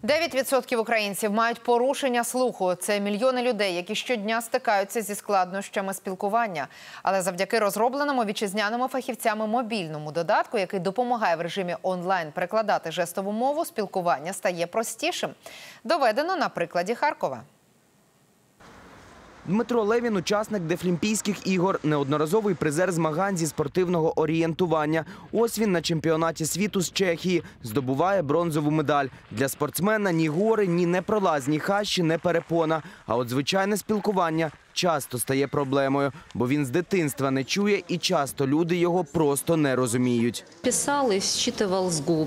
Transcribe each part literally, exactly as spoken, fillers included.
дев'ять відсотків українців мають порушення слуху. Це мільйони людей, які щодня стикаються зі складнощами спілкування. Але завдяки розробленому вітчизняними фахівцями мобільному додатку, який допомагає в режимі онлайн перекладати жестову мову, спілкування стає простішим. Доведено на прикладі Харкова. Дмитро Левін – учасник Дефлімпійських ігор, неодноразовий призер змагань зі спортивного орієнтування. Ось він на чемпіонаті світу з Чехії здобуває бронзову медаль. Для спортсмена ні гори, ні непролазні хащі не перепона. А от звичайне спілкування часто стає проблемою, бо він з дитинства не чує і часто люди його просто не розуміють. Писал и считывал с губ.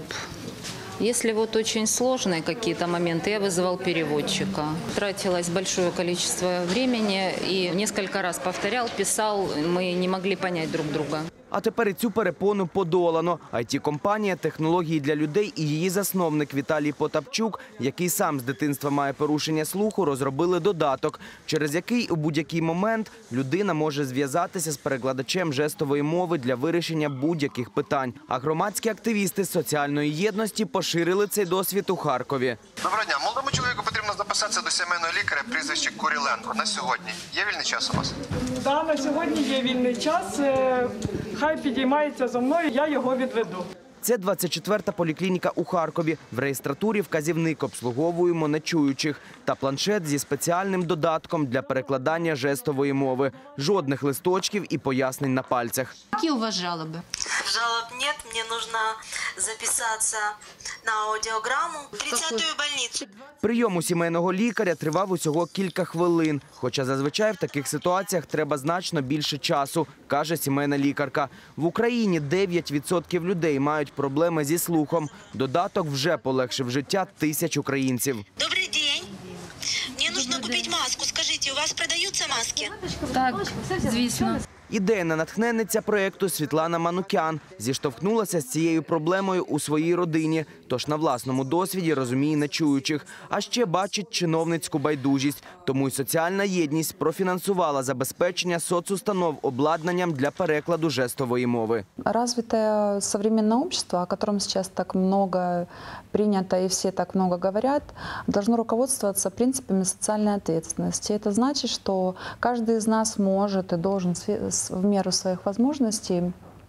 Если вот очень сложные какие-то моменты, я вызывал переводчика. Тратилось большое количество времени и несколько раз повторял, писал, мы не могли понять друг друга. А тепер і цю перепону подолано. ай ті-компанія «Технології для людей» і її засновник Віталій Потапчук, який сам з дитинства має порушення слуху, розробили додаток, через який у будь-який момент людина може зв'язатися з перекладачем жестової мови для вирішення будь-яких питань. А громадські активісти з соціальної єдності поширили цей досвід у Харкові. Доброго дня. Молодому чоловіку потрібно записатися до сімейного лікаря прізвище Куріленко. На сьогодні є вільний час у вас? Так, на сьогодні є вільний час. Хай підіймається за мною, я його відведу. Це двадцять четверта поліклініка у Харкові. В реєстратурі вказівник «Обслуговуємо нечуючих» та планшет зі спеціальним додатком для перекладання жестової мови. Жодних листочків і пояснень на пальцях. Які у вас жалоби? Жалоб нет, мне нужно записаться на аудиограмму в тридцятую больницу. Прийом у сімейного лікаря тривав усього кілька хвилин. Хоча зазвичай в таких ситуаціях треба значно більше часу, каже сімейна лікарка. В Україні дев'ять відсотків людей мають проблеми зі слухом. Додаток вже полегшив життя тисяч українців. Добрый день. Мне нужно купить маску. Скажите, у вас продаются маски? Так, звісно. Ідейна натхненниця проєкту Світлана Манукян зіштовхнулася з цією проблемою у своїй родині, тож на власному досвіді розуміє нечуючих, а ще бачить чиновницьку байдужість. Тому й соціальна єдність профінансувала забезпечення соцустанов обладнанням для перекладу жестової мови. Развитое современное общество, о котором сейчас так много принято и все так много говорят, должно руководствоваться принципами социальной ответственности. Это значит, что каждый из нас может и должен в меру своих возможностей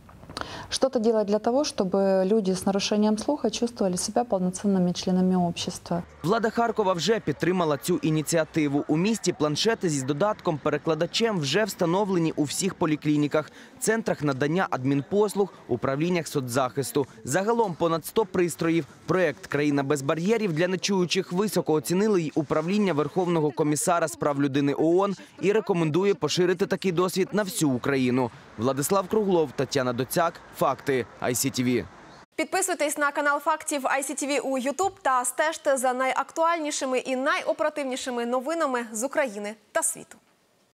что-то делать для того, чтобы люди с нарушением слуха чувствовали себя полноценными членами общества. Влада Харкова вже підтримала цю ініціативу. У місті планшети зі додатком-перекладачем вже встановлені у всіх поліклініках, центрах надання адмінпослуг, управліннях соцзахисту. Загалом понад сто пристроїв. Проєкт «Країна без бар'єрів» для нечуючих високо оцінили й управління Верховного комісара з прав людини ООН і рекомендує поширити такий досвід на всю Україну. Владислав Круглов, Тетяна Доцяк. Факти. ай сі ті ві. Підписуйтесь на канал Фактів ай сі ті ві у Ютуб та стежте за найактуальнішими і найоперативнішими новинами з України та світу.